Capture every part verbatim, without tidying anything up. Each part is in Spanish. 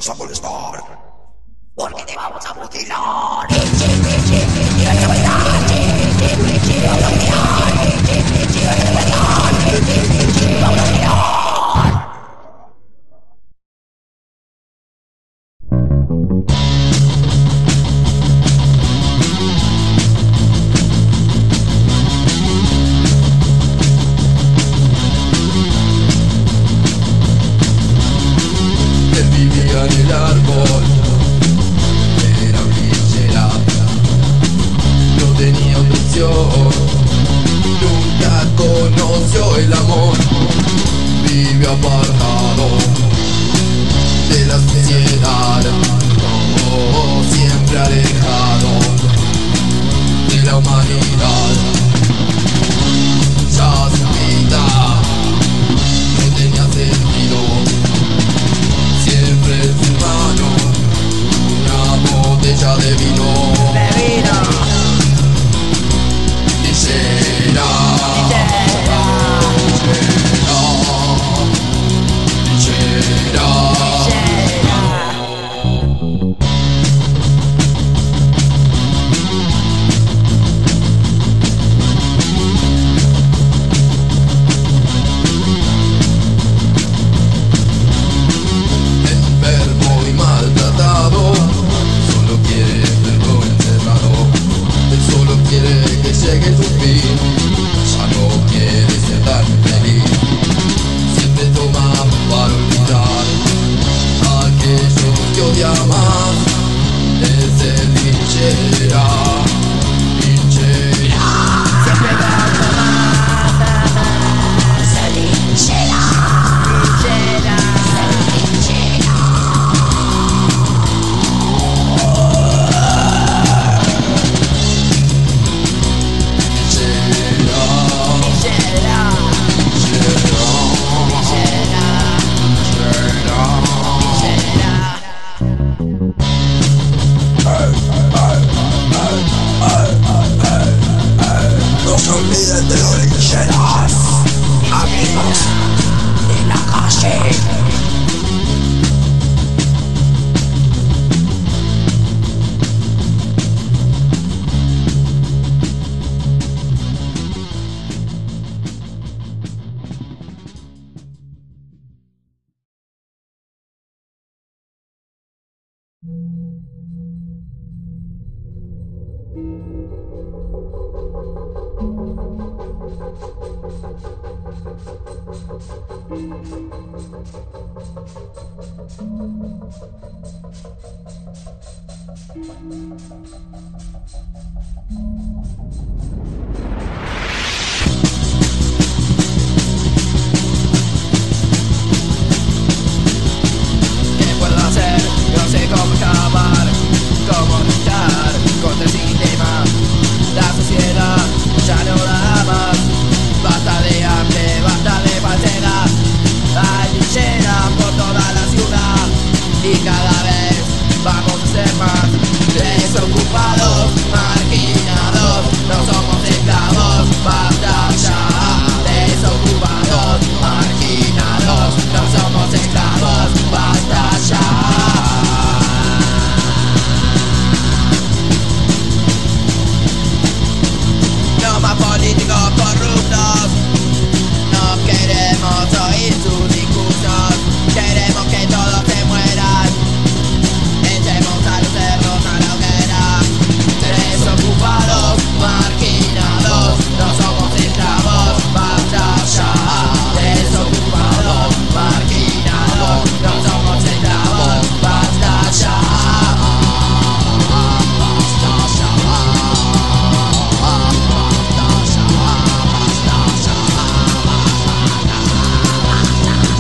vas a molestar, porque te vamos a mutilar. Él vivía en el árbol, era un linchera, no tenía otra opción, nunca conoció el amor, vive apartado de la sociedad, oh, siempre alejado de la humanidad. Ya su vida no tenía sentido, siempre en su mano una botella de vino. De vino. Ligera, ligera, ligera. Enfermo y maltratado, solo quiere verlo encerrado. Él solo quiere que llegue su fin, ya no quiere ser tan feliz. Siempre toma para olvidar a aquellos que odia más. Es el linchera, linchera. Siempre gasta más. Se linchera, Linchera. se linchera. Linchera. Linchera. No se olviden de los lincheras, amigos de la calle. ¿Qué puedo hacer? No sé cómo escapar, cómo luchar contra el sistema. La sociedad ya no da más. Basta de hambre, basta de falsedad. Hay lincheras por toda la ciudad y cada vez vamos a ser más desocupados, marginados. No somos esclavos, basta ya. Desocupados, marginados. No somos esclavos, basta ya. No más políticos corruptos, no queremos oír sus discursos, queremos que todos se mueran, echemos a los cerros a la hoguera. Desocupados, marginados, no somos esclavos, basta ya. Desocupados, marginados, no somos esclavos, basta ya. Basta ya.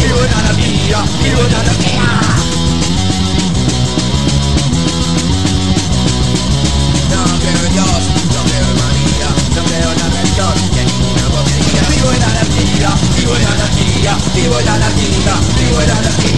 vivo en anarquía, vivo en anarquía. No creo en Dios, no creo en María, no creo en la religión, ni en ninguna porquería. Vivo en anarquía, vivo en anarquía, vivo en anarquía, vivo en anarquía.